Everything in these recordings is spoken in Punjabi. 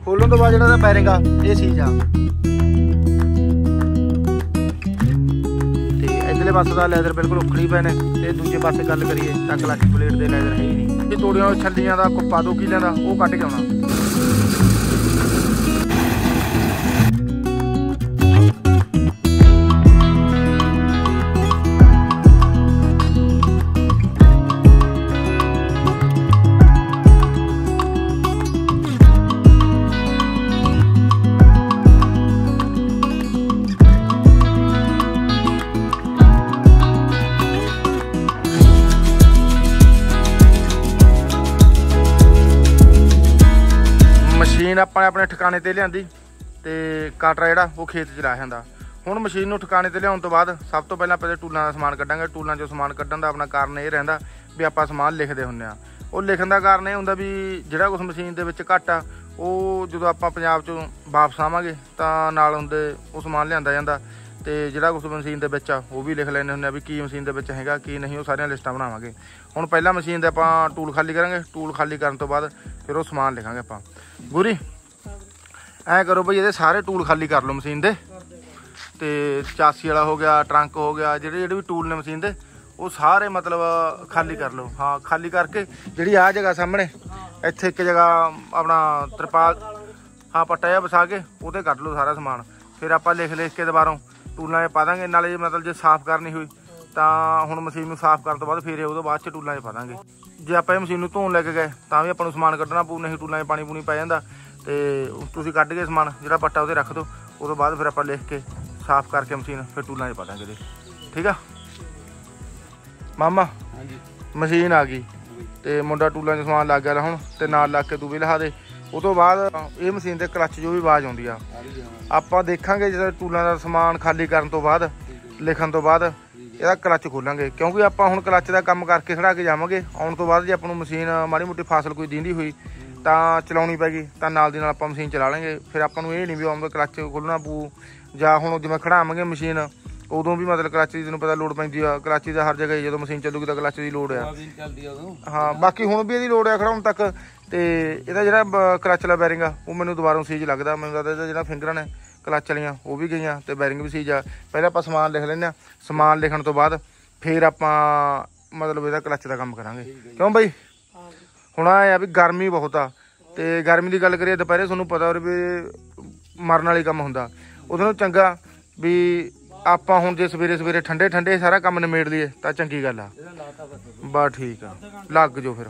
खोलन तो बाद जिहड़ा बैरिंग आ ये सीज आ ते इधरले पासे दा लैदर बिल्कुल उखड़ी पे ने ते दूजे पासे गल करिए तां क्लच प्लेट दे लैदर है ही नहीं। ये तोड़ियां छल्लियां दा कुप्पा 2 किलियां दा वो कट के आउणा। मशीन अपने अपने ठिकाने ते लियांदी ते काटरा जिहड़ा वो खेत च लाया जांदा। हुण मशीन नूं ठिकाने ते लियाउण तो बाद सब तो पहलां पहले टूलां दा समान कड्डांगे। टूलां चों समान कड्डण दा अपना कारण ये रहिंदा भी आपां समान लिखदे हुंदे आ। ਉਹ ਲਿਖਣ ਦਾ ਕਾਰਨ ਇਹ ਹੁੰਦਾ ਵੀ ਜਿਹੜਾ ਕੁਛ ਮਸ਼ੀਨ ਦੇ ਵਿੱਚ ਘੱਟ ਆ ਉਹ ਜਦੋਂ ਆਪਾਂ ਪੰਜਾਬ 'ਚੋਂ ਵਾਪਸ ਆਵਾਂਗੇ ਤਾਂ ਨਾਲ ਹੁੰਦੇ ਉਹ ਸਮਾਨ ਲਿਆਂਦਾ ਜਾਂਦਾ ਤੇ ਜਿਹੜਾ ਕੁਛ ਮਸ਼ੀਨ ਦੇ ਵਿੱਚ ਆ ਉਹ ਵੀ ਲਿਖ ਲੈਂਦੇ ਹੁੰਦੇ ਆ ਵੀ ਕੀ ਮਸ਼ੀਨ ਦੇ ਵਿੱਚ ਹੈਗਾ ਕੀ ਨਹੀਂ। ਉਹ ਸਾਰੀਆਂ ਲਿਸਟਾਂ ਬਣਾਵਾਂਗੇ। ਹੁਣ ਪਹਿਲਾਂ ਮਸ਼ੀਨ ਦੇ ਆਪਾਂ ਟੂਲ ਖਾਲੀ ਕਰਾਂਗੇ। ਟੂਲ ਖਾਲੀ ਕਰਨ ਤੋਂ ਬਾਅਦ ਫਿਰ ਉਹ ਸਮਾਨ ਲਿਖਾਂਗੇ ਆਪਾਂ। ਗੁਰੀ ਐਂ ਕਰੋ ਬਈ ਇਹਦੇ ਸਾਰੇ ਟੂਲ ਖਾਲੀ ਕਰ ਲਓ ਮਸ਼ੀਨ ਦੇ ਤੇ ਚਾਸੀ ਵਾਲਾ ਹੋ ਗਿਆ ਟਰੰਕ ਹੋ ਗਿਆ ਜਿਹੜੇ ਵੀ ਟੂਲ ਨੇ ਮਸ਼ੀਨ ਦੇ ਉਹ ਸਾਰੇ मतलब खाली कर लो। हाँ खाली करके जी आ जगह सामने इत्थे एक जगह अपना तरपाल हाँ पट्टा जिहा वसा के उहते कढ लो सारा समान। फिर आप लिख के दोबारों टूलों पा देंगे। नाले मतलब जो साफ करनी हुई तो हुण मशीन नूं साफ करन तो बाद फिर उहदे बाद टूलों पा देंगे। जे आप मशीन नूं धोण लग गए तो भी आपां नूं समान कड्ढना पऊ नहीं टूलों पानी पूनी पै जांदा ते तुसीं कढ के समान जिहड़ा पट्टा उहते रख दो। उस तो बाद फिर आपां लिख के साफ करके मशीन फिर टूलों पा देंगे। ठीक है मामा मशीन आ गई तो मुंडा टूलों च समान लग गया हुण ते नाल लग के तू भी लिखा दे। उस तो बाद ये मशीन के क्लच जो भी आवाज़ आउंदी आ आपां देखांगे जो टूलों का समान खाली करन तो बाद लिखण तो बाद ਇਹਦਾ क्लच खोलांगे क्योंकि आपां हुण क्लच का काम करके खड़ा के जावांगे। आउण तो बाद जे आपां नूं मशीन माड़ी मोटी फासल कोई दींदी हुई तां चलाउणी पैगी तां नाल दी नाल आपां मशीन चला लेंगे। फिर आपां नूं ये नहीं भी आउंदा क्लच खोलना पू जां हुण जिवें खड़ावांगे मशीन उदों भी मतलब क्लच की तैनूं पता लोड़ पैंदी आ। क्लच की हर जगह जो मशीन चलूगी तो क्लच की लोड़ आ। हाँ बाकी हुण भी इहदी लोड़ आ खड़ाउण तक ते इहदा जिहड़ा क्लच वाला बैरिंग आ वो मैनूं दुबारों सीज लगदा। मैनूं लगदा इहदा जिहड़ा फिंगरां ने क्लच वालियां वो भी गईयां ते बैरिंग भी सीज आ। पहले आपां समान लिख लैंदे आ। समान लिखण तो बाद फिर आपां मतलब इहदा क्लच दा काम करांगे। क्यों बई हुण आ भी गर्मी बहुत आ ते गर्मी की गल करिए दुपहरे तुहानूं पता भी मरन वाली काम हुंदा। उहदे नालों चंगा भी ਆਪਾਂ ਹੁਣ ਜੇ ਸਵੇਰੇ ਸਵੇਰੇ ਠੰਡੇ ਠੰਡੇ ਸਾਰਾ ਕੰਮ ਨਿਮੇੜ ਲਈਏ ਤਾਂ ਚੰਗੀ ਗੱਲ ਆ। ਬਸ ਠੀਕ ਆ ਲੱਗ ਜੋ ਫਿਰ।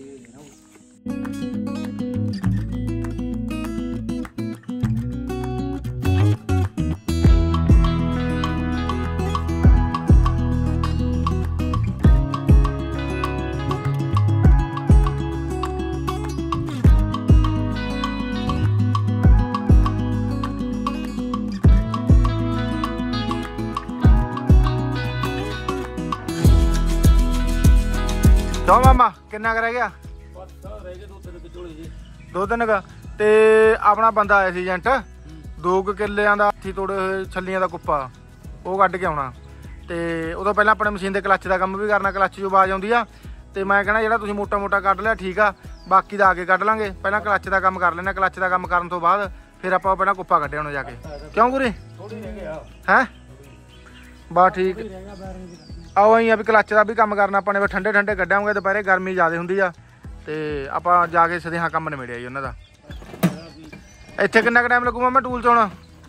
क्यों मामा किन्ना रह गया? 2-3 का ते अपना बंदा आया सी एजेंट 2 किल्लियां दा हत्थी तोड़े होए छल्लियां दा कुप्पा वो कड्ढ के आउणा ते उदों पहलां अपने मशीन दे क्लच दा काम भी करना। क्लच जो आवाज़ आउंदी आ ते मैं कहना जिहड़ा तुसीं मोटा मोटा कड्ढ लिया ठीक आ बाकी दा आगे कड्ढ लांगे। पहलां क्लच दा काम कर लैंदे। क्लच दा काम करन तो बाद फिर आपां पहलां कुप्पा कड्ढिया होना जाके। क्यों गुरी हैं बस ठीक आओ अं भी क्लच का भी काम करना अपने ठंडे ठंडे कड्ढांगे। दोपहरे गर्मी ज़्यादा होंगी आ ते आपां जाके सदेहा काम निबेड़िया जी उन्हां दा। इत्थे किन्ना टाइम लगूगा मैं टूल च होना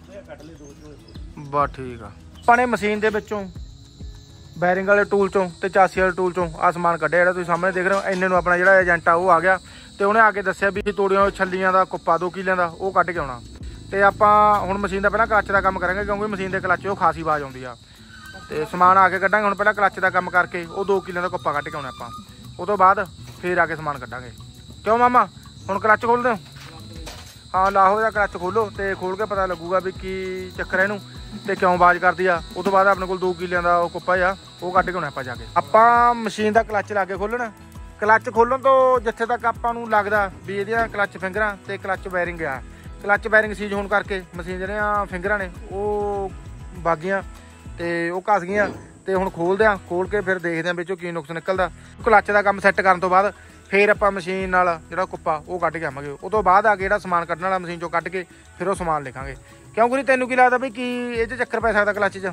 बस ठीक आ। अपने मशीन के विचों बैरिंग वाले टूल चों ते चासी वाले टूल चों आ समान कड्ढिया जिहड़ा तुसीं सामने देख रहे हो। इन्ने नूं अपना जिहड़ा एजेंट आ वो आ गया ते उहने आके दस्सिया भी तोड़ियां छल्लियां दा कुप्पा 2 किलियां दा वो कड्ढ के आउणा ते आपां हुण मशीन दा पहलां क्लच दा काम करांगे क्योंकि मशीन दे क्लच वो खासी आवाज़ आउंदी आ ते समान आके कड्ढांगे। हुण पहलां क्लच दा काम करके वो 2 किलियां दा कुप्पा कड्ढ के आउणा आपां। उस तो बाद फिर आके समान कड्ढांगे। क्यों मामा हुण क्लच खोल दो? हाँ लाहो इहदा क्लच खोलो ते खोल के पता लगूगा भी की चक्कर है इहनूं ते क्यों आवाज़ करदी आ। उस तो बाद अपने कोल 2 किलियां दा कुप्पा आ वो कड्ढ के आउणा आपां जाके। आपां मशीन दा क्लच लागे खोलण। क्लच खोलन तो जिथे तक आपां नूं लगदा भी इहदियां क्लच फिंगरां ते क्लच बैरिंग आ। क्लच बैरिंग सीज होण करके मशीन जिहड़ियां फिंगरां ने वो बागियां ते वो घस गईयां ते हुण खोलदे आ। खोल के फिर देखदे आ विचों की नुक्स निकलदा। क्लच दा काम सैट करन तो बाद ਫਿਰ ਆਪਾਂ ਮਸ਼ੀਨ ਨਾਲ ਜਿਹੜਾ ਕੁੱਪਾ ਉਹ ਕੱਢ ਕੇ ਆਵਾਂਗੇ। ਉਹ ਤੋਂ ਬਾਅਦ ਆ ਕੇ ਜਿਹੜਾ ਸਮਾਨ ਕੱਢਣ ਵਾਲਾ ਮਸ਼ੀਨ 'ਚੋਂ ਕੱਢ ਕੇ ਫਿਰ ਉਹ ਸਮਾਨ ਲਿਖਾਂਗੇ। ਕਿਉਂ ਗੁਰੀ ਤੈਨੂੰ ਕੀ ਲੱਗਦਾ ਬਈ ਕੀ ਇਹ 'ਚ ਚੱਕਰ ਪੈ ਸਕਦਾ ਕਲੱਚ 'ਚ?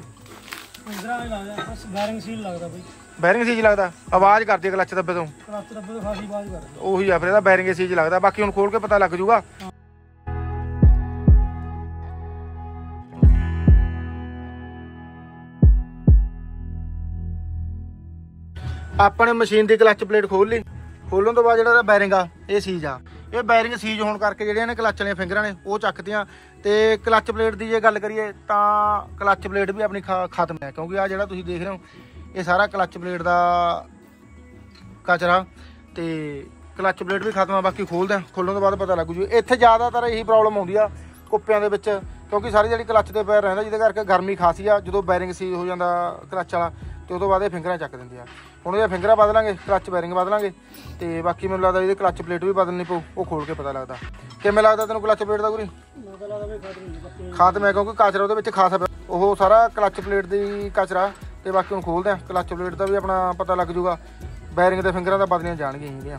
ਬੈਰਿੰਗ ਸੀਲ ਲੱਗਦਾ ਬਈ। ਬੈਰਿੰਗ ਸੀਜ ਲੱਗਦਾ, ਆਵਾਜ਼ ਕਰਦੀ ਹੈ ਕਲੱਚ ਦੱਬੇ ਤੋਂ। ਕਲੱਚ ਦੱਬੇ ਤੋਂ ਖਾਸੀ ਆਵਾਜ਼ ਕਰਦੀ ਉਹੀ ਆ ਫਿਰ ਇਹਦਾ ਬੈਰਿੰਗ ਸੀਜ ਲੱਗਦਾ। ਬਾਕੀ ਹੁਣ ਖੋਲ ਕੇ ਪਤਾ ਲੱਗ ਜੂਗਾ। ਆਪਾਂ ਨੇ ਮਸ਼ੀਨ ਦੀ ਕਲੱਚ ਪਲੇਟ ਖੋਲ ਲਈ। ਖੋਲਣ ਤੋਂ ਬਾਅਦ ਜਿਹੜਾ ਇਹਦਾ ਬੈਰਿੰਗ ਆ ਇਹ ਸੀਜ ਆ। ਇਹ ਬੈਰਿੰਗ ਸੀਜ ਹੋਣ ਕਰਕੇ ਜਿਹੜੀਆਂ ਨੇ ਕਲੱਚ ਵਾਲੀਆਂ ਫਿੰਗਰਾਂ ਨੇ ਉਹ ਚੱਕਦੀਆਂ। ਤੇ ਕਲੱਚ ਪਲੇਟ ਦੀ ਜੇ ਗੱਲ ਕਰੀਏ ਤਾਂ ਕਲੱਚ ਪਲੇਟ ਵੀ ਆਪਣੀ ਖਤਮ ਹੈ, ਕਿਉਂਕਿ ਆ ਜਿਹੜਾ ਤੁਸੀਂ ਦੇਖ ਰਹੇ ਹੋ ਇਹ ਸਾਰਾ ਕਲੱਚ ਪਲੇਟ ਦਾ ਕਚਰਾ ਤੇ ਕਲੱਚ ਪਲੇਟ ਵੀ ਖਤਮ ਆ। ਬਾਕੀ ਖੋਲਦੇ ਆ, ਖੋਲਣ ਤੋਂ ਬਾਅਦ ਪਤਾ ਲੱਗੂ ਜੀ। ਇੱਥੇ ਜ਼ਿਆਦਾਤਰ ਇਹੀ ਪ੍ਰੋਬਲਮ ਆਉਂਦੀ ਆ ਕੁੱਪਿਆਂ ਦੇ ਵਿੱਚ, ਕਿਉਂਕਿ ਸਾਰੀ ਜਿਹੜੀ ਕਲੱਚ ਦੇ ਪੈਰ ਰਹਿੰਦਾ ਜਿਹਦੇ ਕਰਕੇ ਗਰਮੀ ਖਾਸੀ ਆ। ਜਦੋਂ ਬੈਰਿੰਗ ਸੀਜ ਹੋ ਜਾਂਦਾ ਕਲੱਚ ਵਾਲਾ ਤੇ ਉਹ ਤੋਂ ਬਾਅਦ ਇਹ ਫਿੰਗਰਾਂ ਚੱਕ ਦਿੰਦੀ ਆ। ਹੁਣ ਇਹਦੀਆਂ ਫਿੰਗਰਾਂ ਬਦਲਾਂਗੇ, ਕਲੱਚ ਬੈਰਿੰਗ ਬਦਲਾਂਗੇ ਤੇ ਬਾਕੀ ਮੈਨੂੰ ਲੱਗਦਾ ਇਹਦੇ ਕਲੱਚ ਪਲੇਟ ਵੀ ਬਦਲਣੀ ਪਊ। ਉਹ ਖੋਲ ਕੇ ਪਤਾ ਲੱਗਦਾ। ਕਿਵੇਂ ਲੱਗਦਾ ਤੈਨੂੰ ਕਲੱਚ ਪਲੇਟ ਦਾ ਗੁਰੀ? ਖਾਤਮ ਹੈ, ਕਿਉਂਕਿ ਕਚਰਾ ਉਹਦੇ ਵਿੱਚ ਖਾਸਾ ਉਹ ਸਾਰਾ ਕਲੱਚ ਪਲੇਟ ਦੀ ਕਚਰਾ। ਤੇ ਬਾਕੀ ਹੁਣ ਖੋਲਦੇ ਆ, ਕਲੱਚ ਪਲੇਟ ਦਾ ਵੀ ਆਪਣਾ ਪਤਾ ਲੱਗ ਜੂਗਾ। ਬੈਰਿੰਗ ਦੇ ਫਿੰਗਰਾਂ ਤਾਂ ਬਦਲੀਆਂ ਜਾਣਗੀਆਂ ਹੈਗੀਆਂ।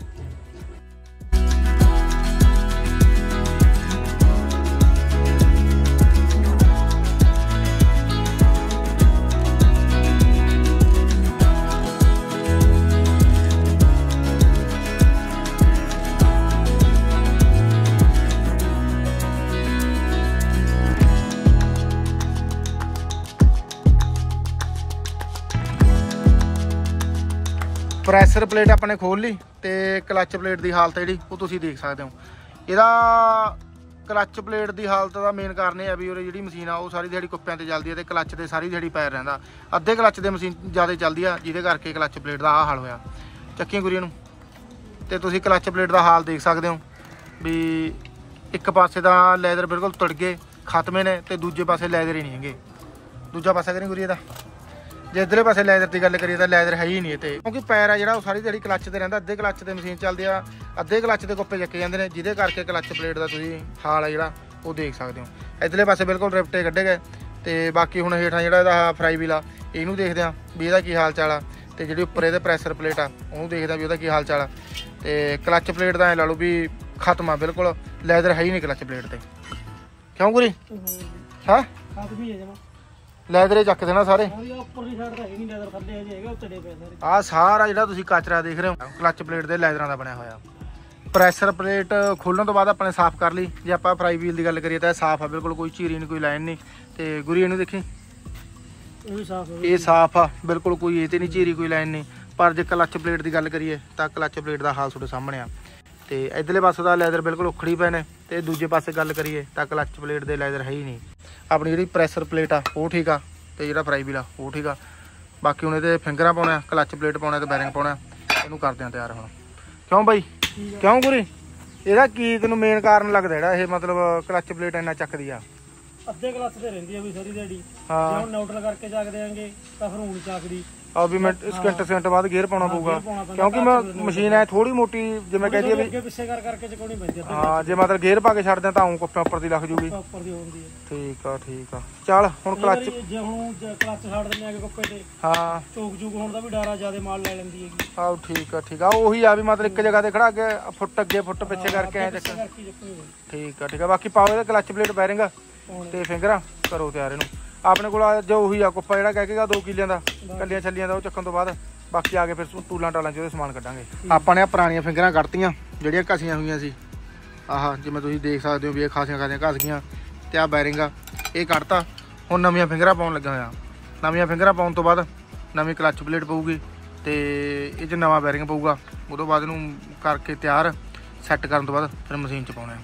ਪ੍ਰੈਸ਼ਰ ਪਲੇਟ ਆਪਾਂ ਨੇ ਖੋਲ ਲਈ ਤੇ ਕਲੱਚ ਪਲੇਟ ਦੀ ਹਾਲਤ ਜਿਹੜੀ ਉਹ ਤੁਸੀਂ ਦੇਖ ਸਕਦੇ ਹੋ। ਇਹਦਾ ਕਲੱਚ ਪਲੇਟ ਦੀ ਹਾਲਤ ਦਾ ਮੇਨ ਕਾਰਨ ਇਹ ਆ ਵੀ ਉਹ ਜਿਹੜੀ ਮਸ਼ੀਨ ਆ ਉਹ ਸਾਰੀ ਦਿਹਾੜੀ ਕੁੱਪਿਆਂ ਤੇ ਚੱਲਦੀ ਹੈ ਤੇ ਕਲੱਚ ਤੇ ਸਾਰੀ ਦਿਹਾੜੀ ਪੈਰ ਰਹਿੰਦਾ। ਅੱਧੇ ਕਲੱਚ ਦੇ ਮਸ਼ੀਨ ਜ਼ਿਆਦਾ ਚੱਲਦੀ ਆ ਜਿਹਦੇ ਕਰਕੇ ਕਲੱਚ ਪਲੇਟ ਦਾ ਆਹ ਹਾਲ ਹੋਇਆ। ਚੱਕੀਆਂ ਗੁਰੀਆਂ ਨੂੰ ਤੇ ਤੁਸੀਂ ਕਲੱਚ ਪਲੇਟ ਦਾ ਹਾਲ ਦੇਖ ਸਕਦੇ ਹੋ ਵੀ ਇੱਕ ਪਾਸੇ ਦਾ ਲੈਦਰ ਬਿਲਕੁਲ ਤੁੜ ਗਏ ਖਤਮੇ ਨੇ ਤੇ ਦੂਜੇ ਪਾਸੇ ਲੈਦਰ ਹੀ ਨਹੀਂ ਹੈਗੇ। ਦੂਜਾ ਪਾਸਾ ਕਰੀ ਗੁਰੀਏ ਦਾ, ਜੇ ਇੱਧਰਲੇ ਪਾਸੇ ਲੈਦਰ ਦੀ ਗੱਲ ਕਰੀਏ ਤਾਂ ਲੈਦਰ ਹੈ ਹੀ ਨਹੀਂ ਇੱਥੇ, ਕਿਉਂਕਿ ਪੈਰ ਆ ਜਿਹੜਾ ਉਹ ਸਾਰੀ ਦਿਹਾੜੀ ਕਲੱਚ ਤੇ ਰਹਿੰਦਾ। ਅੱਧੇ ਕਲੱਚ ਤੇ ਮਸ਼ੀਨ ਚੱਲਦੀ ਆ, ਅੱਧੇ ਕਲੱਚ ਦੇ ਕੁੱਪੇ ਚੱਕੇ ਜਾਂਦੇ ਨੇ, ਜਿਹਦੇ ਕਰਕੇ ਕਲੱਚ ਪਲੇਟ ਦਾ ਤੁਸੀਂ ਹਾਲ ਆ ਜਿਹੜਾ ਉਹ ਦੇਖ ਸਕਦੇ ਹੋ। ਇੱਧਰਲੇ ਪਾਸੇ ਬਿਲਕੁਲ ਰਿਪਟੇ ਕੱਢੇ ਗਏ ਤੇ ਬਾਕੀ ਹੁਣ ਹੇਠਾਂ ਜਿਹੜਾ ਇਹਦਾ ਫਰਾਈ ਵੀਲ ਆ ਇਹਨੂੰ ਦੇਖਦੇ ਆ ਵੀ ਇਹਦਾ ਕੀ ਹਾਲ ਚਾਲ ਆ। ਤੇ ਜਿਹੜੀ ਉੱਪਰ ਇਹਦੇ ਪ੍ਰੈਸ਼ਰ ਪਲੇਟ ਆ ਉਹਨੂੰ ਦੇਖਦੇ ਆ ਵੀ ਉਹਦਾ ਕੀ ਹਾਲ ਚਾਲ ਆ। ਤੇ ਕਲੱਚ ਪਲੇਟ ਦਾ ਐ ਲਾ ਲਓ ਵੀ ਖਤਮ ਆ, ਬਿਲਕੁਲ ਲੈਦਰ ਹੈ ਹੀ ਨਹੀਂ ਕਲੱਚ ਪਲੇਟ ਤੇ। ਕਿਉਂ ਗੁਰੀ? ਹਾਂ ਲੈਦਰੇ ਚੱਕ ਦੇਣਾ ਸਾਰੇ। ਆਹ ਸਾਰਾ ਜਿਹੜਾ ਤੁਸੀਂ ਕਚਰਾ ਦੇਖ ਰਹੇ ਹੋ ਕਲੱਚ ਪਲੇਟ ਦੇ ਲੈਦਰਾਂ ਦਾ ਬਣਿਆ ਹੋਇਆ। ਪ੍ਰੈਸ਼ਰ ਪਲੇਟ ਖੋਲਣ ਤੋਂ ਬਾਅਦ ਆਪਾਂ ਨੇ ਸਾਫ਼ ਕਰ ਲਈ। ਜੇ ਆਪਾਂ ਫਰਾਈ ਵੀਲ ਦੀ ਗੱਲ ਕਰੀਏ ਤਾਂ ਸਾਫ਼ ਆ ਬਿਲਕੁਲ, ਕੋਈ ਚੀਰੀ ਨਹੀਂ, ਕੋਈ ਲਾਈਨ ਨਹੀਂ। ਤੇ ਗੁਰੀ ਇਹਨੂੰ ਦੇਖੀ, ਇਹ ਸਾਫ਼ ਆ ਬਿਲਕੁਲ, ਕੋਈ ਇਹ ਤੇ ਨਹੀਂ ਚੀਰੀ, ਕੋਈ ਲਾਈਨ ਨਹੀਂ। ਪਰ ਜੇ ਕਲੱਚ ਪਲੇਟ ਦੀ ਗੱਲ ਕਰੀਏ ਤਾਂ ਕਲੱਚ ਪਲੇਟ ਦਾ ਹਾਲ ਤੁਹਾਡੇ ਸਾਹਮਣੇ ਆ। ਤੇ ਇੱਧਰਲੇ ਪਾਸੇ ਦਾ ਲੈਦਰ ਬਿਲਕੁਲ ਉਖੜੀ ਪਏ ਨੇ ਤੇ ਦੂਜੇ ਪਾਸੇ ਗੱਲ ਕਰੀਏ ਤਾਂ ਕਲੱਚ ਪਲੇਟ ਦੇ ਲੈਦਰ ਹੈ ਹੀ ਨਹੀਂ। ਆਪਣੀ ਜਿਹੜੀ ਪ੍ਰੈਸ਼ਰ ਪਲੇਟ ਆ ਉਹ ਠੀਕ ਆ ਤੇ ਜਿਹੜਾ ਫਰਾਈ ਵੀਲ ਆ ਉਹ ਠੀਕ ਆ। ਬਾਕੀ ਹੁਣ ਇਹਦੇ ਫਿੰਗਰਾਂ ਪਾਉਣਾ, ਕਲੱਚ ਪਲੇਟ ਪਾਉਣਾ ਤੇ ਬੈਰਿੰਗ ਪਾਉਣਾ, ਇਹਨੂੰ ਕਰਦੇ ਆ ਤਿਆਰ ਹੁਣ। ਕਿਉਂ ਬਾਈ? ਕਿਉਂ ਗੁਰੀ? ਇਹਦਾ ਕੀ ਤੈਨੂੰ ਮੇਨ ਕਾਰਨ ਲੱਗਦਾ ਜਿਹੜਾ ਇਹ ਮਤਲਬ ਕਲੱਚ ਪਲੇਟ ਇੰਨਾ ਚੱਕਦੀ ਆ? ਅੱਧੇ ਕਲੱਚ ਤੇ ਰਹਿੰਦੀ ਆ ਵੀ ਸਾਰੀ ਦਿਹਾੜੀ। ਹਾਂ, ਹੁਣ ਨਿਊਟਰਲ ਕਰਕੇ ਚੱਕ ਦੇਾਂਗੇ ਤਾਂ ਫਿਰ ਹੁਣ ਚੱਕਦੀ ਆ ਵੀ ਮੈਂ ਸਕਿੰਟ ਬਾਅਦ ਗੇਅਰ ਪਾਉਣਾ ਪਊਗਾ, ਕਿਉਂਕਿ ਮੈਂ ਮਸ਼ੀਨ ਐ ਥੋੜੀ ਮੋਟੀ ਜਿਵੇਂ ਕਹਿੰਦੀ ਆ ਵੀ ਅੱਗੇ ਪਿੱਛੇ ਕਰਕੇ ਚਕਾਉਣੀ ਪੈਂਦੀ ਆ। ਹਾਂ, ਜੇ ਮਤਲਬ ਗੇਅਰ ਪਾ ਕੇ ਛੱਡ ਦਿਆਂ ਤਾਂ ਉਹ ਕੁੱਪੇ ਉੱਪਰ ਦੀ ਲੱਗ ਜੂਗੀ। ਉੱਪਰ ਦੀ ਹੁੰਦੀ ਹੈ। ਠੀਕ ਆ ਠੀਕ ਆ। ਚੱਲ ਹੁਣ ਕਲੱਚ, ਜੇ ਹੁਣ ਕਲੱਚ ਛੱਡ ਦਿੰਦੇ ਆਗੇ ਕੁੱਪੇ ਤੇ, ਹਾਂ ਚੋਕ ਹੋਣ ਦਾ ਵੀ ਡਰ ਆ, ਜਿਆਦਾ ਮਾਲ ਲੈ ਲੈਂਦੀ ਹੈਗੀ। ਆਹ ਠੀਕ ਆ ਠੀਕ ਆ। ਉਹੀ ਆ ਵੀ ਮਤਲਬ ਇੱਕ ਜਗ੍ਹਾ ਤੇ ਖੜਾ ਕੇ ਫੁੱਟ ਅੱਗੇ ਫੁੱਟ ਪਿੱਛੇ ਕਰਕੇ ਐ ਚੱਕ। ਠੀਕ ਆ ਠੀਕ ਆ। ਬਾਕੀ ਪਾਓ ਇਹਦੇ ਕਲੱਚ ਪਲੇਟ ਬੈਰਿੰਗ ਤੇ ਫਿੰਗਰਾਂ ਕਰੋ ਤਿਆਰ ਇਹਨੂੰ। ਆਪਣੇ ਕੋਲ ਜੋ ਉਹੀ ਆ ਕੁੱਪਾ ਜਿਹੜਾ ਕਹਿ ਕੇਗਾ 2 ਕਿੱਲਿਆਂ ਦਾ ਕੱਲੀਆਂ ਛੱਲੀਆਂ ਦਾ, ਉਹ ਚੱਕਣ ਤੋਂ ਬਾਅਦ ਬਾਕੀ ਆ ਕੇ ਫਿਰ ਟੂਲਾਂ ਟਾਲਾਂ 'ਚ ਉਹਦੇ ਸਮਾਨ ਕੱਢਾਂਗੇ। ਆਪਾਂ ਨੇ ਪੁਰਾਣੀਆਂ ਫਿੰਗਰਾਂ ਕੱਢਤੀਆਂ ਜਿਹੜੀਆਂ ਘਸੀਆਂ ਹੋਈਆਂ ਸੀ। ਆਹ ਜਿਵੇਂ ਤੁਸੀਂ ਦੇਖ ਸਕਦੇ ਹੋ ਵੀ ਇਹ ਖਾਸੀਆਂ ਘਸ ਗਈਆਂ। ਤੇ ਆਹ ਬੈਰਿੰਗ ਆ ਇਹ ਕੱਢਤਾ। ਹੁਣ ਨਵੀਆਂ ਫਿੰਗਰਾਂ ਪਾਉਣ ਲੱਗਾ ਹੋਇਆ। ਨਵੀਆਂ ਫਿੰਗਰਾਂ ਪਾਉਣ ਤੋਂ ਬਾਅਦ ਨਵੀਂ ਕਲੱਚ ਪਲੇਟ ਪਊਗੀ ਤੇ ਇਹ 'ਚ ਨਵਾਂ ਬੈਰਿੰਗ ਪਊਗਾ। ਉਹ ਤੋਂ ਬਾਅਦ ਇਹਨੂੰ ਕਰਕੇ ਤਿਆਰ ਸੈੱਟ ਕਰਨ ਤੋਂ ਬਾਅਦ ਫਿਰ ਮਸ਼ੀਨ 'ਚ ਪਾਉਣਾ।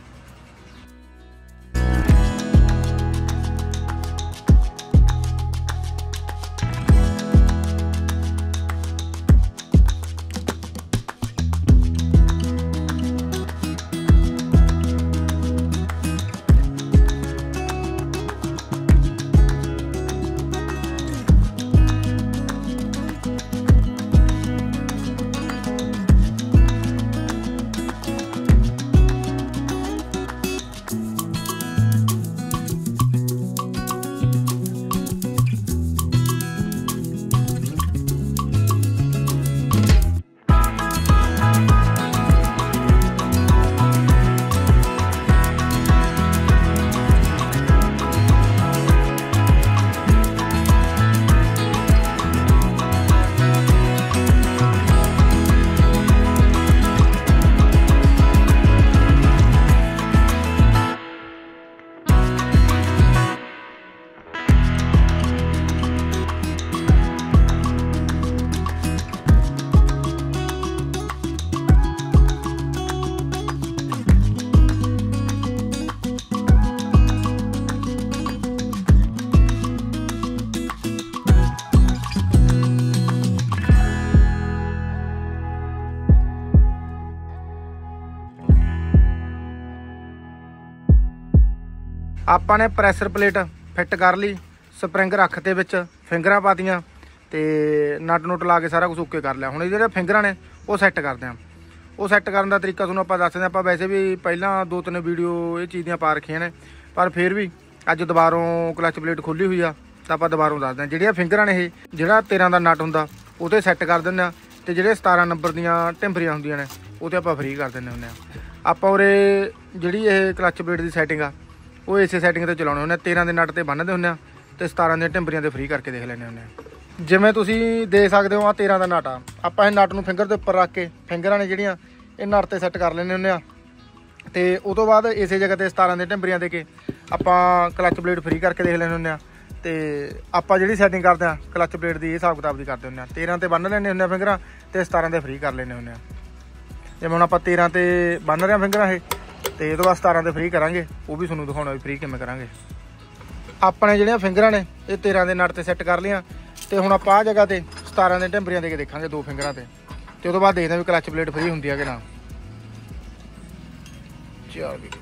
ਆਪਾਂ ਨੇ ਪ੍ਰੈਸ਼ਰ ਪਲੇਟ ਫਿੱਟ ਕਰ ਲਈ, ਸਪਰਿੰਗ ਰੱਖਤੇ ਵਿੱਚ, ਫਿੰਗਰਾਂ ਪਾਤੀਆਂ ਤੇ ਨਟ ਨੁੱਟ ਲਾ ਕੇ ਸਾਰਾ ਕੁਝ ਓਕੇ ਕਰ ਲਿਆ। ਹੁਣ ਇਹ ਜਿਹੜੇ ਫਿੰਗਰਾਂ ਨੇ ਉਹ ਸੈੱਟ ਕਰਦੇ ਆ। ਉਹ ਸੈੱਟ ਕਰਨ ਦਾ ਤਰੀਕਾ ਤੁਹਾਨੂੰ ਆਪਾਂ ਦੱਸਦੇ ਹਾਂ। ਆਪਾਂ ਵੈਸੇ ਵੀ ਪਹਿਲਾਂ 2-3 ਵੀਡੀਓ ਇਹ ਚੀਜ਼ ਦੀਆਂ ਪਾ ਰੱਖੀਆਂ ਨੇ, ਪਰ ਫਿਰ ਵੀ ਅੱਜ ਦੁਬਾਰੋਂ ਕਲੱਚ ਪਲੇਟ ਖੋਲੀ ਹੋਈ ਆ ਤਾਂ ਆਪਾਂ ਦੁਬਾਰੋਂ ਦੱਸਦੇ ਹਾਂ। ਜਿਹੜੀਆਂ ਫਿੰਗਰਾਂ ਨੇ ਇਹ ਜਿਹੜਾ 13 ਦਾ ਨਟ ਹੁੰਦਾ ਉਹ 'ਤੇ ਸੈੱਟ ਕਰ ਦਿੰਦੇ ਆ, ਤੇ ਜਿਹੜੇ 17 ਨੰਬਰ ਦੀਆਂ ਟਿੰਬਰੀਆਂ ਹੁੰਦੀਆਂ ਨੇ ਉਹ 'ਤੇ ਆਪਾਂ ਫਰੀ ਕਰ ਦਿੰਦੇ ਹੁੰਦੇ ਆ। ਆਪਾਂ ਉਰੇ ਜਿਹੜੀ ਇਹ ਕਲੱਚ ਪਲੇਟ ਦੀ ਸੈਟਿੰਗ ਆ ਉਹ ਇਸੇ ਸੈਟਿੰਗ 'ਤੇ ਚਲਾਉਣੇ ਹੁੰਦੇ ਆ। 13 ਦੇ ਨਟ 'ਤੇ ਬੰਨ੍ਹਦੇ ਹੁੰਦੇ ਆ ਤੇ 17 ਦੀਆਂ ਟਿੰਬਰੀਆਂ 'ਤੇ ਫਰੀ ਕਰਕੇ ਦੇਖ ਲੈਂਦੇ ਹੁੰਦੇ ਆ। ਜਿਵੇਂ ਤੁਸੀਂ ਦੇਖ ਸਕਦੇ ਹੋ ਆ 13 ਦਾ ਨਟ ਆ, ਆਪਾਂ ਇਹ ਨਟ ਨੂੰ ਫਿੰਗਰ ਦੇ ਉੱਪਰ ਰੱਖ ਕੇ ਫਿੰਗਰਾਂ ਨੇ ਜਿਹੜੀਆਂ ਇਹ ਨਟ 'ਤੇ ਸੈੱਟ ਕਰ ਲੈਂਦੇ ਹੁੰਦੇ ਆ, ਤੇ ਉਹ ਤੋਂ ਬਾਅਦ ਇਸੇ ਜਗ੍ਹਾ 'ਤੇ 17 ਦੀਆਂ ਟਿੰਬਰੀਆਂ ਦੇ ਕੇ ਆਪਾਂ ਕਲੱਚ ਪਲੇਟ ਫਰੀ ਕਰਕੇ ਦੇਖ ਲੈਂਦੇ ਹੁੰਦੇ ਆ। ਤੇ ਆਪਾਂ ਜਿਹੜੀ ਸੈਟਿੰਗ ਕਰਦੇ ਆ ਕਲੱਚ ਪਲੇਟ ਦੀ ਇਹ ਹਿਸਾਬ ਕਿਤਾਬ ਦੀ ਕਰਦੇ ਹੁੰਦੇ ਆ। 13 'ਤੇ ਬੰਨ੍ਹ ਲੈਂਦੇ ਹੁੰਦੇ ਆ ਫਿੰਗਰਾਂ ਤੇ 17 ਦੇ ਫਰੀ ਕਰ ਲੈਂਦੇ ਹੁੰਦੇ ਆ। ਜਿਵੇਂ ਹੁਣ ਆਪਾਂ 13 'ਤੇ ਬੰਨ੍ਹ ਰਹੇ ਆ ਫਿੰਗਰਾਂ ਇਹ, ਤੇ ਇਹ ਤੋਂ ਬਾਅਦ 17 ਦੇ ਫਰੀ ਕਰਾਂਗੇ, ਉਹ ਵੀ ਤੁਹਾਨੂੰ ਦਿਖਾਉਣਾ ਵੀ ਫਰੀ ਕਿਵੇਂ ਕਰਾਂਗੇ। ਆਪਣੇ ਜਿਹੜੀਆਂ ਫਿੰਗਰਾਂ ਨੇ ਇਹ 13 ਦੇ ਨਟ 'ਤੇ ਸੈੱਟ ਕਰ ਲਈਆਂ, ਤੇ ਹੁਣ ਆਪਾਂ ਆਹ ਜਗ੍ਹਾ 'ਤੇ 17 ਦੇ ਟਿੰਬਰੀਆਂ ਦੇ ਕੇ ਦੇਖਾਂਗੇ 2 ਫਿੰਗਰਾਂ 'ਤੇ, ਤੇ ਉਹ ਤੋਂ ਬਾਅਦ ਦੇਖਦੇ ਆ ਵੀ ਕਲੱਚ ਪਲੇਟ ਫਰੀ ਹੁੰਦੀ ਆ ਕਿ ਨਾ। ਚਲ ਵੀ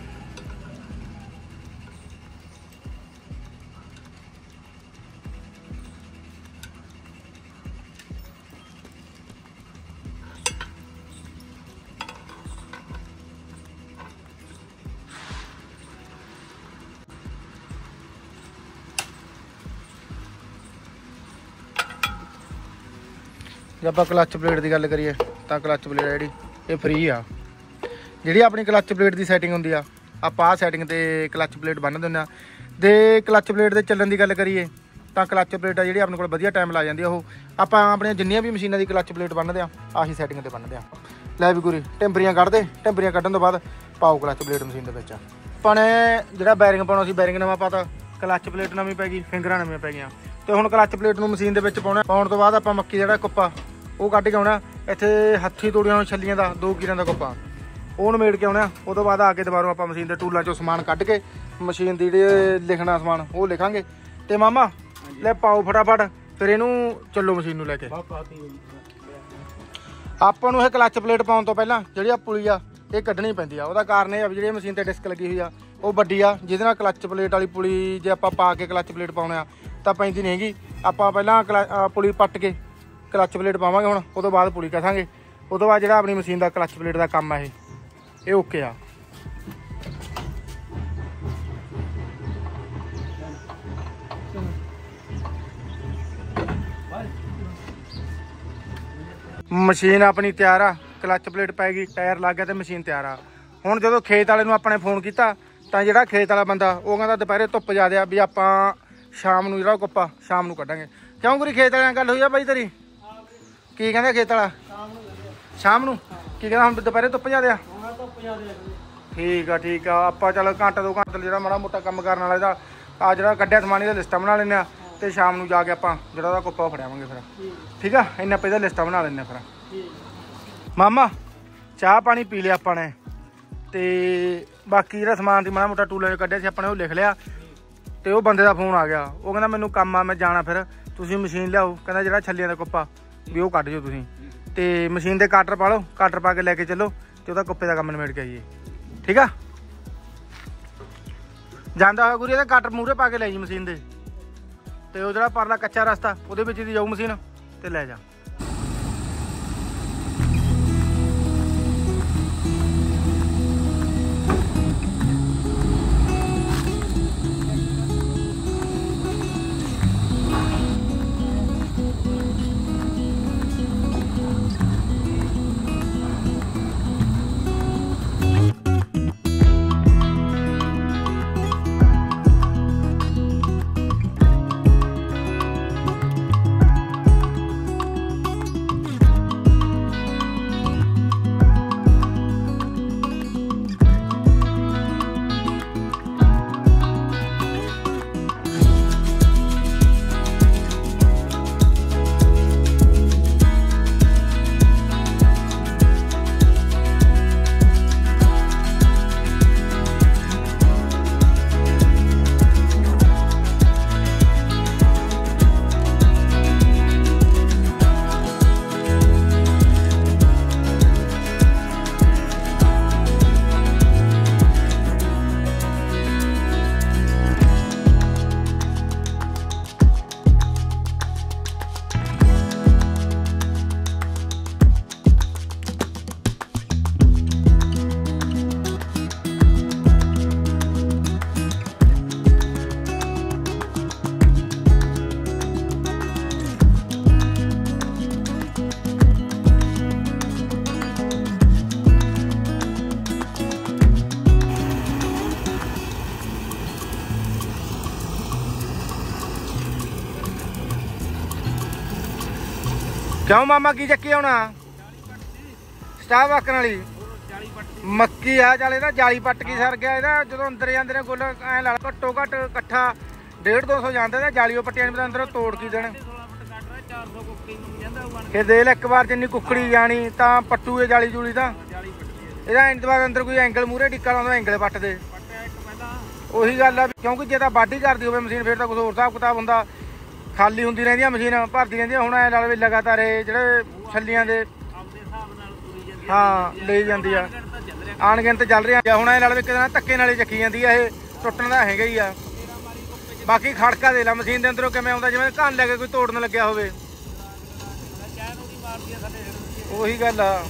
ਜੇ ਆਪਾਂ ਕਲੱਚ ਪਲੇਟ ਦੀ ਗੱਲ ਕਰੀਏ ਤਾਂ ਕਲੱਚ ਪਲੇਟ ਜਿਹੜੀ ਇਹ ਫਰੀ ਆ। ਜਿਹੜੀ ਆਪਣੀ ਕਲੱਚ ਪਲੇਟ ਦੀ ਸੈਟਿੰਗ ਹੁੰਦੀ ਆ ਆਪਾਂ ਆਹ ਸੈਟਿੰਗ 'ਤੇ ਕਲੱਚ ਪਲੇਟ ਬੰਨ੍ਹ ਦਿੰਦੇ ਆ। ਦੇ ਕਲੱਚ ਪਲੇਟ ਦੇ ਚੱਲਣ ਦੀ ਗੱਲ ਕਰੀਏ ਤਾਂ ਕਲੱਚ ਪਲੇਟ ਆ ਜਿਹੜੀ ਆਪਣੇ ਕੋਲ ਵਧੀਆ ਟਾਈਮ ਲਾ ਜਾਂਦੀ ਆ। ਉਹ ਆਪਾਂ ਆਪਣੀਆਂ ਜਿੰਨੀਆਂ ਵੀ ਮਸ਼ੀਨਾਂ ਦੀ ਕਲੱਚ ਪਲੇਟ ਬੰਨ੍ਹਦੇ ਆ ਆਹੀ ਸੈਟਿੰਗ 'ਤੇ ਬੰਨ੍ਹਦੇ ਆ। ਲੈ ਵੀ ਗੁਰੀ ਟਿੰਬਰੀਆਂ ਕੱਢਦੇ, ਟਿੰਬਰੀਆਂ ਕੱਢਣ ਤੋਂ ਬਾਅਦ ਪਾਓ ਕਲੱਚ ਪਲੇਟ ਮਸ਼ੀਨ ਦੇ ਵਿੱਚ। ਆਪਾਂ ਨੇ ਜਿਹੜਾ ਬੈਰਿੰਗ ਪਾਉਣਾ ਸੀ ਬੈਰਿੰਗ ਨਵਾਂ ਪਾਤਾ, ਕਲੱਚ ਪਲੇਟ ਨਵੀਂ ਪੈ ਗਈ, ਫਿੰਗਰਾਂ ਨਵੀਆਂ ਪੈ ਗਈਆਂ, ਤੇ ਹੁਣ ਕਲੱਚ ਪਲੇਟ ਨੂੰ ਮਸ਼ੀਨ ਦੇ ਵਿੱਚ ਪਾਉਣਾ। ਪਾਉਣ ਤੋਂ ਬਾਅਦ ਆਪਾਂ ਮੱਕੀ ਜਿਹੜਾ ਕੁੱਪਾ ਉਹ ਕੱਢ ਕੇ ਆਉਣਾ। ਇੱਥੇ ਹੱਥੀਂ ਤੋੜੀਆਂ ਹੋਈਆਂ ਛੱਲੀਆਂ ਦਾ 2 ਕਿਰਾਂ ਦਾ ਕੁੱਪਾ ਉਹ ਨਿਮੇੜ ਕੇ ਆਉਣਾ। ਉਹ ਤੋਂ ਬਾਅਦ ਆ ਕੇ ਦੁਬਾਰਾ ਆਪਾਂ ਮਸ਼ੀਨ ਦੇ ਟੂਲਾਂ 'ਚੋਂ ਸਮਾਨ ਕੱਢ ਕੇ ਮਸ਼ੀਨ ਦੀ ਜਿਹੜੇ ਲਿਖਣਾ ਸਮਾਨ ਉਹ ਲਿਖਾਂਗੇ। ਤੇ ਮਾਮਾ ਲੈ ਪਾਓ ਫਟਾਫਟ, ਫਿਰ ਇਹਨੂੰ ਚੱਲੋ ਮਸ਼ੀਨ ਨੂੰ ਲੈ ਕੇ। ਆਪਾਂ ਨੂੰ ਇਹ ਕਲੱਚ ਪਲੇਟ ਪਾਉਣ ਤੋਂ ਪਹਿਲਾਂ ਜਿਹੜੀ ਆ ਪੁਲੀ ਆ ਇਹ ਕੱਢਣੀ ਪੈਂਦੀ ਆ। ਉਹਦਾ ਕਾਰਨ ਇਹ ਆ ਵੀ ਜਿਹੜੀ ਮਸ਼ੀਨ ਤੇ ਡਿਸਕ ਲੱਗੀ ਹੋਈ ਆ ਉਹ ਵੱਡੀ ਆ, ਜਿਹਦੇ ਨਾਲ ਕਲੱਚ ਪਲੇਟ ਵਾਲੀ ਪੁਲੀ ਜੇ ਆਪਾਂ ਪਾ ਕੇ ਕਲੱਚ ਪਲੇਟ ਪਾਉਣੇ ਆ ਤਾਂ ਪੈਂਦੀ ਨਹੀਂ ਹੈਗੀ। ਆਪਾਂ ਪਹਿਲਾਂ ਪੁਲੀ ਪੱਟ ਕੇ ਕਲੱਚ ਪਲੇਟ ਪਾਵਾਂਗੇ ਹੁਣ, ਉਹ ਤੋਂ ਬਾਅਦ ਪੁਲੀ ਕਸਾਂਗੇ। ਉਹ ਤੋਂ ਬਾਅਦ ਜਿਹੜਾ ਆਪਣੀ ਮਸ਼ੀਨ ਦਾ ਕਲੱਚ ਪਲੇਟ ਦਾ ਕੰਮ ਆ ਇਹ ਓਕੇ ਆ। ਮਸ਼ੀਨ ਆਪਣੀ ਤਿਆਰ ਆ, ਕਲੱਚ ਪਲੇਟ ਪੈ ਗਈ, ਟਾਇਰ ਲੱਗ ਗਿਆ ਤੇ ਮਸ਼ੀਨ ਤਿਆਰ ਆ। ਹੁਣ ਜਦੋਂ ਖੇਤ ਵਾਲੇ ਨੂੰ ਆਪਣੇ ਫੋਨ ਕੀਤਾ ਤਾਂ ਜਿਹੜਾ ਖੇਤ ਵਾਲਾ ਬੰਦਾ ਉਹ ਕਹਿੰਦਾ ਦੁਪਹਿਰੇ ਧੁੱਪ ਜ਼ਿਆਦਾ ਆ ਵੀ ਆਪਾਂ ਸ਼ਾਮ ਨੂੰ ਜਿਹੜਾ ਕੁੱਪਾ ਸ਼ਾਮ ਨੂੰ ਕੱਢਾਂਗੇ। ਕਿਉਂ ਗੁਰੀ ਖੇਤ ਵਾਲਿਆਂ ਨਾਲ ਗੱਲ ਹੋਈ ਆ ਬਾਈ ਤੇਰੀ? ਕੀ ਕਹਿੰਦਾ ਖੇਤ ਵਾਲਾ? ਸ਼ਾਮ ਨੂੰ ਕੀ ਕਹਿੰਦਾ? ਹੁਣ ਦੁਪਹਿਰੇ ਧੁੱਪ ਜ਼ਿਆਦਾ ਆ। ਠੀਕ ਆ। ਆਪਾਂ ਚੱਲ ਘੰਟਾ 2 ਘੰਟੇ ਜਿਹੜਾ ਮਾੜਾ ਮੋਟਾ ਕੰਮ ਕਰਨ ਵਾਲਾ ਇਹਦਾ ਆ ਜਿਹੜਾ ਕੱਢਿਆ ਸਮਾਨ ਇਹਦਾ ਲਿਸਟਾਂ ਬਣਾ ਲੈਂਦੇ ਆ, ਤੇ ਸ਼ਾਮ ਨੂੰ ਜਾ ਕੇ ਆਪਾਂ ਜਿਹੜਾ ਉਹਦਾ ਕੁੱਪਾ ਫੜਿਆਵਾਂਗੇ ਫਿਰ। ਠੀਕ ਆ, ਇੰਨਾ ਪਹਿਲਾਂ ਲਿਸਟਾਂ ਬਣਾ ਲੈਂਦੇ ਫਿਰ। ਮਾਮਾ ਚਾਹ ਪਾਣੀ ਪੀ ਲਿਆ ਆਪਾਂ ਨੇ, ਤੇ ਬਾਕੀ ਜਿਹੜਾ ਸਮਾਨ ਦੀ ਮਾੜਾ ਮੋਟਾ ਟੂਲਾਂ 'ਚ ਕੱਢਿਆ ਸੀ ਆਪਾਂ ਨੇ ਉਹ ਲਿਖ ਲਿਆ। ਤੇ ਉਹ ਬੰਦੇ ਦਾ ਫੋਨ ਆ ਗਿਆ, ਉਹ ਕਹਿੰਦਾ ਮੈਨੂੰ ਕੰਮ ਆ ਮੈਂ ਜਾਣਾ, ਫਿਰ ਤੁਸੀਂ ਮਸ਼ੀਨ ਲਿਆਓ। ਕਹਿੰਦਾ ਜਿਹੜਾ ਛੱਲੀਆਂ ਦਾ ਕੁੱਪਾ ਵੀ ਉਹ ਕੱਢ ਜਾਓ ਤੁਸੀਂ, ਤੇ ਮਸ਼ੀਨ ਦੇ ਕਾਟਰ ਪਾ ਲਓ, ਕਾਟਰ ਪਾ ਕੇ ਲੈ ਕੇ ਚੱਲੋ ਤੇ ਉਹਦਾ ਕੁੱਪੇ ਦਾ ਕੰਮ ਨਿਬੇੜ ਕੇ ਆਈਏ। ਠੀਕ ਆ, ਜਾਂਦਾ ਹੋਇਆ ਗੁਰੀ ਇਹਦਾ ਕਾਟਰ ਮੂਹਰੇ ਪਾ ਕੇ ਲੈ ਜੀ ਮਸ਼ੀਨ ਦੇ, ਤੇ ਉਹ ਜਿਹੜਾ ਪਰਲਾ ਕੱਚਾ ਰਸਤਾ ਉਹਦੇ ਵਿੱਚ ਦੀ ਜਾਊ ਮਸ਼ੀਨ ਤੇ ਲੈ ਜਾ। क्यों मामा की चक्की होना स्टाफ आखन वाली मक्की आ चल ਇਹਦਾ ਜਾਲੀ ਪੱਟ ਕੀ ਸਰ ਗਿਆ ਇਹਦਾ ਜਦੋਂ ਅੰਦਰ ਜਾਂਦੇ ਨੇ ਗੁੱਲ ਐ ਲਾ ਘੱਟੋ ਘੱਟ ਇਕੱਠਾ 150-200 ਜਾਂਦੇ ਤੇ ਜਾਲੀਓ ਪੱਟੀਆਂ ਨਹੀਂ ਪਤਾ ਅੰਦਰੋਂ ਤੋੜ ਕੀ ਦੇਣ ਕਿ ਦੇ ਲੈ ਇੱਕ ਵਾਰ ਜਿੰਨੀ ਕੁੱਕੜੀ ਜਾਣੀ ਤਾਂ ਪੱਟੂ ਇਹ ਜਾਲੀ ਜੂਲੀ ਤਾਂ ਇਹਦਾ ਐਂਡ ਬਾਅਦ ਅੰਦਰ ਕੋਈ ਐਂਗਲ ਮੂਹਰੇ ਡਿੱਕਾ ਲਾਉਂਦਾ ਐਂਗਲ ਪੱਟ ਦੇ ਉਹੀ ਗੱਲ ਆ ਕਿਉਂਕਿ ਜੇ ਤਾਂ ਵਾਢੀ ਕਰਦੀ ਹੋਵੇ ਮਸ਼ੀਨ ਫਿਰ ਤਾਂ ਕੁਝ ਹੋਰ ਹਿਸਾਬ ਕਿਤਾਬ ਹੁੰਦਾ ਖਾਲੀ ਹੁੰਦੀ ਰਹਿੰਦੀਆਂ ਮਸ਼ੀਨ ਭਰਦੀ ਰਹਿੰਦੀਆਂ ਹੁਣ ਐ ਲਾ ਲਵੇ ਲਗਾਤਾਰ ਇਹ ਜਿਹੜੇ ਛੱਲੀਆਂ ਦੇ ਹਾਂ ਲਈ ਜਾਂਦੀ ਆ ਅਣਗਿਣਤ ਚੱਲ ਰਿਹਾ ਹੁਣ ਐ ਲਾ ਲਵੇ ਕਿਤੇ ਧੱਕੇ ਨਾਲੇ ਚੱਕੀ ਜਾਂਦੀ ਆ ਇਹ ਟੁੱਟਣ ਦਾ ਹੈਗਾ ਹੀ ਆ ਬਾਕੀ ਖੜਕਾ ਦੇ ਲਾ ਮਸ਼ੀਨ ਦੇ ਅੰਦਰੋਂ ਕਿਵੇਂ ਆਉਂਦਾ ਜਿਵੇਂ ਘਨ ਲੈ ਕੇ ਕੋਈ ਤੋੜਨ ਲੱਗਿਆ ਹੋਵੇ ਉਹੀ ਗੱਲ ਆ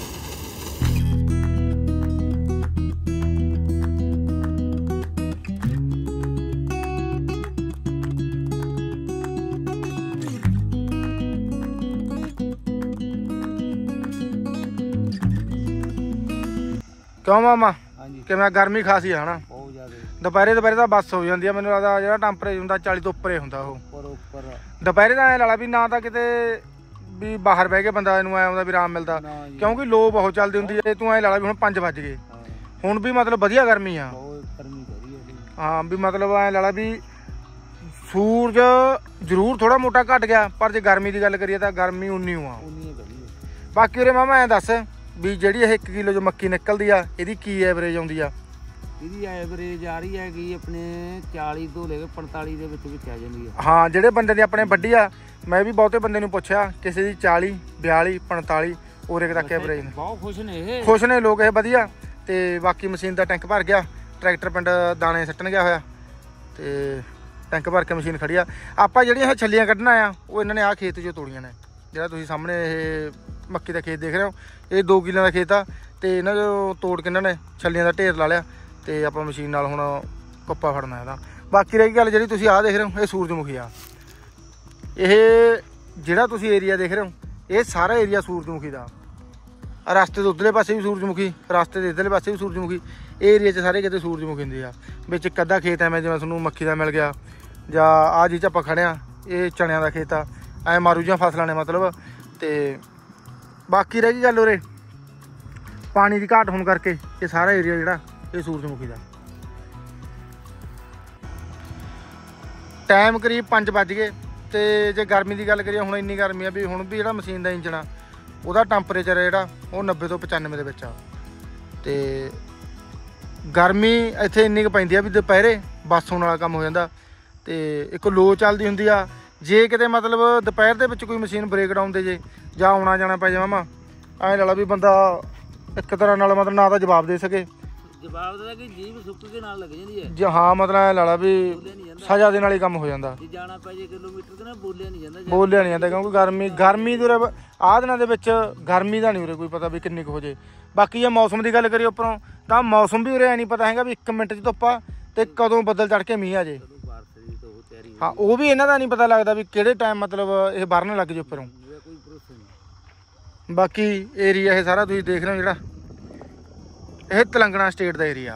क्यों मामा कि मैं गर्मी खासी है ना दोपहरे तो बस हो जाती है मैंने लगता जो टैंपरेचर होंगे 40 तो उपर होंगे दोपहरे तो ऐ ला भी ना तो किते भी बाहर बह के बंदा इनू ऐ भी आराम मिलता क्योंकि लो बहुत चलती होंगी तू ऐ ला भी हम 5 बज गए हुण भी मतलब वधिया गर्मी आ हाँ भी मतलब ऐ ला भी सूरज जरूर थोड़ा मोटा घट गया पर जो गर्मी की गल करिए तो गर्मी उन्नी आ बाकी उरे मामा ऐ दस भी ਜਿਹੜੀ ਇਹ 1 ਕਿਲੋ ਜੋ ਮੱਕੀ ਨਿਕਲਦੀ ਆ ਇਹਦੀ ਕੀ ਐਵਰੇਜ ਆਉਂਦੀ ਆ ਇਹਦੀ ਐਵਰੇਜ ਆ ਰਹੀ ਹੈਗੀ ਆਪਣੇ 40 ਤੋਂ ਲੈ ਕੇ 45 ਦੇ ਵਿੱਚ ਆ ਜਾਂਦੀ ਆ ਹਾਂ ਜਿਹੜੇ ਬੰਦੇ ਦੀ ਆਪਣੇ ਵੱਡੀ ਆ ਮੈਂ ਵੀ ਬਹੁਤੇ ਬੰਦੇ ਨੂੰ ਪੁੱਛਿਆ ਕਿਸੇ ਦੀ 40 42 45 ਉਰੇ ਤੱਕ ਐਵਰੇਜ ਬਹੁਤ ਖੁਸ਼ ਨੇ ਲੋਕ ਇਹ ਵਧੀਆ ਤੇ ਬਾਕੀ ਮਸ਼ੀਨ ਦਾ ਟੈਂਕ ਭਰ ਗਿਆ ਟਰੈਕਟਰ ਪਿੰਡ ਦਾਣੇ ਸੱਟਣ ਗਿਆ ਹੋਇਆ ਤੇ ਟੈਂਕ ਭਰ ਕੇ ਮਸ਼ੀਨ ਖੜੀ ਆ ਆਪਾਂ ਜਿਹੜੀਆਂ ਇਹ ਛੱਲੀਆਂ ਕੱਢਣਾ ਆ ਉਹ ਇਹਨਾਂ ਨੇ ਆ ਖੇਤ 'ਚੋਂ ਤੋੜੀਆਂ ਨੇ ਜਿਹੜਾ ਤੁਸੀਂ ਸਾਹਮਣੇ ਇਹ ਮੱਕੀ ਦਾ ਖੇਤ ਦੇਖ ਰਹੇ ਹੋ ਇਹ 2 ਕਿੱਲਿਆਂ ਦਾ ਖੇਤ ਆ ਤੇ ਇਹਨਾਂ ਜੋ ਤੋੜ ਕੇ ਇਹਨਾਂ ਨੇ ਛੱਲੀਆਂ ਦਾ ਢੇਰ ਲਾ ਲਿਆ ਤੇ ਆਪਾਂ ਮਸ਼ੀਨ ਨਾਲ ਹੁਣ ਕੱਪਾ ਫੜਨਾ ਇਹਦਾ ਬਾਕੀ ਰਹੀ ਗੱਲ ਜਿਹੜੀ ਤੁਸੀਂ ਆਹ ਦੇਖ ਰਹੇ ਹੋ ਇਹ ਸੂਰਜਮੁਖੀ ਆ ਇਹ ਜਿਹੜਾ ਤੁਸੀਂ ਏਰੀਆ ਦੇਖ ਰਹੇ ਹੋ ਇਹ ਸਾਰਾ ਏਰੀਆ ਸੂਰਜਮੁਖੀ ਦਾ ਰਸਤੇ ਦੇ ਉਧਰਲੇ ਪਾਸੇ ਵੀ ਸੂਰਜਮੁਖੀ ਰਸਤੇ ਦੇ ਇੱਧਰਲੇ ਪਾਸੇ ਵੀ ਸੂਰਜਮੁਖੀ ਇਹ ਏਰੀਆ 'ਚ ਸਾਰੇ ਕਿਤੇ ਸੂਰਜਮੁਖੀ ਹੁੰਦੀ ਆ ਵਿੱਚ ਇੱਕ ਅੱਧਾ ਖੇਤ ਐਵੇਂ ਜਿਵੇਂ ਤੁਹਾਨੂੰ ਮੱਕੀ ਦਾ ਮਿਲ ਗਿਆ ਜਾਂ ਆਹ ਜੀ 'ਚ ਆਪਾਂ ਖੜਿਆ ਇਹ ਚਣਿਆਂ ਦਾ ਖੇਤ ਆ ਐ ਮਾਰੂ ਜਾਂ ਫਸਲਾਂ ਨੇ ਮਤਲਬ ਤੇ ਬਾਕੀ ਰਹਿ ਗਈ ਗੱਲ ਉਰੇ ਪਾਣੀ ਦੀ ਘਾਟ ਹੋਣ ਕਰਕੇ ਇਹ ਸਾਰਾ ਏਰੀਆ ਜਿਹੜਾ ਇਹ ਸੂਰਜਮੁਖੀ ਦਾ ਟਾਈਮ ਕਰੀਬ 5 ਵੱਜ ਗਏ ਤੇ ਜੇ ਗਰਮੀ ਦੀ ਗੱਲ ਕਰੀਏ ਹੁਣ ਇੰਨੀ ਗਰਮੀ ਆ ਵੀ ਹੁਣ ਵੀ ਜਿਹੜਾ ਮਸ਼ੀਨ ਦਾ ਇੰਜਣ ਆ ਉਹਦਾ ਟੈਂਪਰੇਚਰ ਜਿਹੜਾ ਉਹ 90 ਤੋਂ 95 ਦੇ ਵਿੱਚ ਆ ਤੇ ਗਰਮੀ ਇੱਥੇ ਇੰਨੀ ਕੁ ਪੈਂਦੀ ਆ ਵੀ ਦੁਪਹਿਰੇ ਬੱਸ ਹੋਣ ਵਾਲਾ ਕੰਮ ਹੋ ਜਾਂਦਾ ਤੇ ਇੱਕ ਲੋ ਚੱਲਦੀ ਹੁੰਦੀ ਆ ਜੇ ਕਿਤੇ ਮਤਲਬ ਦੁਪਹਿਰ ਦੇ ਵਿੱਚ ਕੋਈ ਮਸ਼ੀਨ ਬ੍ਰੇਕ ਡਾਊਨ ਦੇ ਜੇ ਜਾਂ ਆਉਣਾ ਜਾਣਾ ਪੈ ਜਾ ਮਾਮਾ ਐਂ ਲਾ ਲਾ ਵੀ ਬੰਦਾ ਇੱਕ ਤਰ੍ਹਾਂ ਨਾਲ ਮਤਲਬ ਨਾ ਤਾਂ ਜਵਾਬ ਦੇ ਸਕੇ ਜਵਾਬ ਦਾ ਕਿ ਜੀਭ ਸੁੱਕ ਕੇ ਨਾਲ ਲੱਗ ਜਾਂਦੀ ਹੈ ਜੇ ਹਾਂ ਮਤਲਬ ਐਂ ਲਾ ਲਾ ਵੀ ਸਜ਼ਾ ਦੇਣ ਵਾਲੀ ਕੰਮ ਹੋ ਜਾਂਦਾ ਜੇ ਜਾਣਾ ਪੈ ਜੇ ਕਿਲੋਮੀਟਰ ਤੇ ਨਾ ਬੋਲਿਆ ਨਹੀਂ ਜਾਂਦਾ ਕਿਉਂਕਿ ਗਰਮੀ ਦੇ ਆਹ ਦਿਨਾਂ ਦੇ ਵਿੱਚ ਗਰਮੀ ਦਾ ਨਹੀਂ ਉਰੇ ਕੋਈ ਪਤਾ ਵੀ ਕਿੰਨੀ ਕੁ ਹੋ ਜੇ ਬਾਕੀ ਜੇ ਮੌਸਮ ਦੀ ਗੱਲ ਕਰੀਏ ਉੱਪਰੋਂ ਤਾਂ ਮੌਸਮ ਵੀ ਉਰੇ ਐ ਨਹੀਂ ਪਤਾ ਹੈਗਾ ਵੀ 1 ਮਿੰਟ 'ਚ ਧੁੱਪਾ ਤੇ ਕਦੋਂ ਬੱਦਲ ਚੜ ਕੇ ਮੀਂਹ ਆ ਜੇ ਹਾਂ ਉਹ ਵੀ ਇਹਨਾਂ ਦਾ ਨਹੀਂ ਪਤਾ ਲੱਗਦਾ ਵੀ ਕਿਹੜੇ ਟਾਈਮ ਮਤਲਬ ਇਹ ਵਰਨ ਲੱਗ ਜੇ ਉੱਪਰੋਂ ਬਾਕੀ ਏਰੀਆ ਇਹ ਸਾਰਾ ਤੁਸੀਂ ਦੇਖ ਰਹੇ ਹੋ ਜਿਹੜਾ ਇਹ ਤੇਲੰਗਾਨਾ ਸਟੇਟ ਦਾ ਏਰੀਆ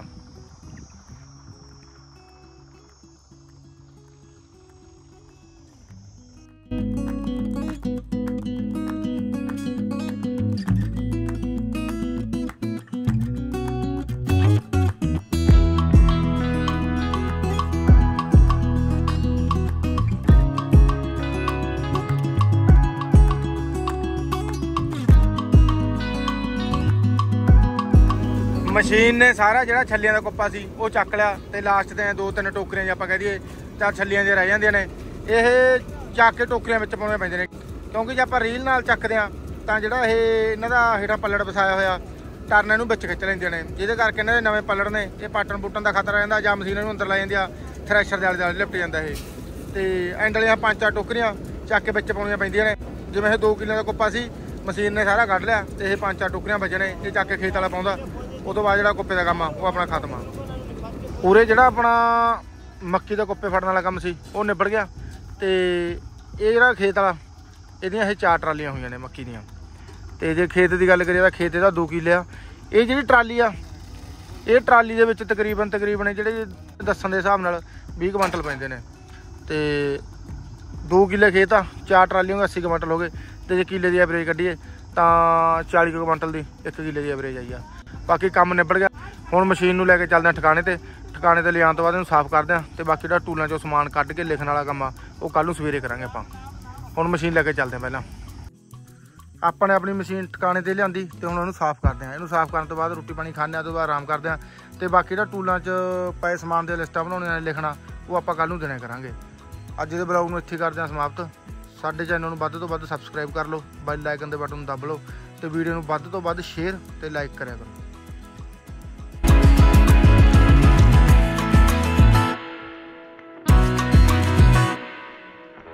ਮਸ਼ੀਨ ਨੇ ਸਾਰਾ ਜਿਹੜਾ ਛੱਲੀਆਂ ਦਾ ਕੁੱਪਾ ਸੀ ਉਹ ਚੱਕ ਲਿਆ ਤੇ ਲਾਸਟ ਤੇ 2-3 ਟੋਕਰੀਆਂ ਜੇ ਆਪਾਂ ਕਹਿ ਦਈਏ ਤਾਂ ਛੱਲੀਆਂ ਜੇ ਰਹਿ ਜਾਂਦੀਆਂ ਨੇ ਇਹ ਚੱਕ ਕੇ ਟੋਕਰੀਆਂ ਵਿੱਚ ਪਾਉਣੇ ਪੈਂਦੇ ਨੇ ਕਿਉਂਕਿ ਜੇ ਆਪਾਂ ਰੀਲ ਨਾਲ ਚੱਕਦੇ ਆ ਤਾਂ ਜਿਹੜਾ ਇਹ ਇਹਨਾਂ ਦਾ ਹੇਠਾਂ ਪੱਲੜ ਵਸਾਇਆ ਹੋਇਆ ਟਰਨ ਇਹਨੂੰ ਵਿੱਚ ਖਿੱਚ ਲੈਂਦੇ ਨੇ ਜਿਹਦੇ ਕਰਕੇ ਇਹਨਾਂ ਦੇ ਨਵੇਂ ਪੱਲੜ ਨੇ ਇਹ ਪਾਟਣ ਪੁੱਟਣ ਦਾ ਖਤਰਾ ਰਹਿੰਦਾ ਜਾਂ ਮਸ਼ੀਨ ਨੂੰ ਅੰਦਰ ਲੈ ਜਾਂਦੀ ਆ ਥ੍ਰੈਸ਼ਰ ਦੇ ਆਲੇ ਲਿਪਟ ਜਾਂਦਾ ਇਹ ਤੇ ਐਂਡ ਵਾਲੀਆਂ 5-4 ਟੋਕਰੀਆਂ ਚੱਕ ਕੇ ਵਿੱਚ ਪਾਉਣੀਆਂ ਪੈਂਦੀਆਂ ਨੇ ਜਿਵੇਂ ਇਹ 2 ਕਿੱਲਿਆਂ ਦਾ ਕੁੱਪਾ ਸੀ ਮਸ਼ੀਨ ਨੇ ਸਾਰਾ ਕੱਢ ਲਿਆ ਤੇ ਇਹ 5-4 ਟੋਕਰੀਆਂ ਬਚਣੇ ਇਹ ਚੱਕ ਕੇ ਖੇਤ ਵਾਲਾ ਪਾਉਂਦਾ ਉਹ ਤੋਂ ਬਾਅਦ ਜਿਹੜਾ ਕੁੱਪੇ ਦਾ ਕੰਮ ਆ ਉਹ ਆਪਣਾ ਖਤਮ ਆ ਪੂਰੇ ਜਿਹੜਾ ਆਪਣਾ ਮੱਕੀ ਦਾ ਕੁੱਪੇ ਫੜਨ ਵਾਲਾ ਕੰਮ ਸੀ ਉਹ ਨਿਬੜ ਗਿਆ ਤੇ ਇਹ ਜਿਹੜਾ ਖੇਤ ਵਾਲਾ ਇਹਦੀਆਂ ਇਹ 4 ਟਰਾਲੀਆਂ ਹੋਈਆਂ ਨੇ ਮੱਕੀ ਦੀਆਂ ਤੇ ਜੇ ਖੇਤ ਦੀ ਗੱਲ ਕਰੀਏ ਤਾਂ ਖੇਤ ਇਹਦਾ 2 ਕਿੱਲੇ ਆ ਇਹ ਜਿਹੜੀ ਟਰਾਲੀ ਆ ਇਹ ਟਰਾਲੀ ਦੇ ਵਿੱਚ ਤਕਰੀਬਨ ਜਿਹੜੇ ਦੱਸਣ ਦੇ ਹਿਸਾਬ ਨਾਲ 20 ਕੁਇੰਟਲ ਪੈਂਦੇ ਨੇ ਤੇ 2 ਕਿੱਲੇ ਖੇਤ ਆ, 4 ਟਰਾਲੀਆਂ 80 ਕੁਇੰਟਲ ਹੋ ਗਏ ਤੇ ਜੇ ਕਿੱਲੇ ਦੀ ਐਵਰੇਜ ਕੱਢੀਏ ਤਾਂ 40 ਕੁਇੰਟਲ ਦੀ 1 ਕਿੱਲੇ ਦੀ ਐਵਰੇਜ ਆਈ ਆ। ਬਾਕੀ ਕੰਮ ਨਿਬੜ ਗਿਆ। ਹੁਣ ਮਸ਼ੀਨ ਨੂੰ ਲੈ ਕੇ ਚੱਲਦੇ ਆ ਠਿਕਾਣੇ ਤੇ ਲਿਆਉਣ ਤੋਂ ਬਾਅਦ ਇਹਨੂੰ ਸਾਫ਼ ਕਰਦੇ ਆ ਤੇ ਬਾਕੀ ਜਿਹੜਾ ਟੂਲਾਂ 'ਚੋਂ ਸਮਾਨ ਕੱਢ ਕੇ ਲਿਖਣ ਵਾਲਾ ਕੰਮ ਆ ਉਹ ਕੱਲ ਨੂੰ ਸਵੇਰੇ ਕਰਾਂਗੇ ਆਪਾਂ। ਹੁਣ ਮਸ਼ੀਨ ਲੈ ਕੇ ਚੱਲਦੇ ਆ। ਪਹਿਲਾਂ ਆਪਾਂ ਨੇ ਆਪਣੀ ਮਸ਼ੀਨ ਠਿਕਾਣੇ ਤੇ ਲਿਆਂਦੀ ਤੇ ਹੁਣ ਉਹਨੂੰ ਸਾਫ਼ ਕਰਦੇ ਆ। ਇਹਨੂੰ ਸਾਫ਼ ਕਰਨ ਤੋਂ ਬਾਅਦ ਰੋਟੀ ਪਾਣੀ ਖਾਣੇ ਤੋਂ ਬਾਅਦ ਆਰਾਮ ਕਰਦੇ ਆ ਤੇ ਬਾਕੀ ਜਿਹੜਾ ਟੂਲਾਂ 'ਚ ਪਏ ਸਮਾਨ ਦੀਆਂ ਲਿਸਟਾਂ ਬਣਾਉਣੀਆਂ ਨੇ ਲਿਖਣਾ ਉਹ ਆਪਾਂ ਕੱਲ ਨੂੰ ਦਿਨੇ ਕਰਾਂਗੇ। ਅੱਜ ਦੇ ਬਲੌਗ ਨੂੰ ਇੱਥੇ ਕਰਦੇ ਆ ਸਮਾਪਤ। ਸਾਡੇ ਚੈਨਲ ਨੂੰ ਵੱਧ ਤੋਂ ਵੱਧ ਸਬਸਕ੍ਰਾਈਬ ਕਰ ਲਓ, ਬੈਲ ਆਈਕਨ ਦੇ ਬਟਨ ਨੂੰ ਦੱਬ ਲਓ ਤੇ ਵੀਡੀਓ ਨੂੰ ਵੱਧ ਤੋਂ ਵੱਧ ਸ਼ੇਅਰ ਤੇ ਲਾਈਕ ਕਰਿਆ ਕਰੋ।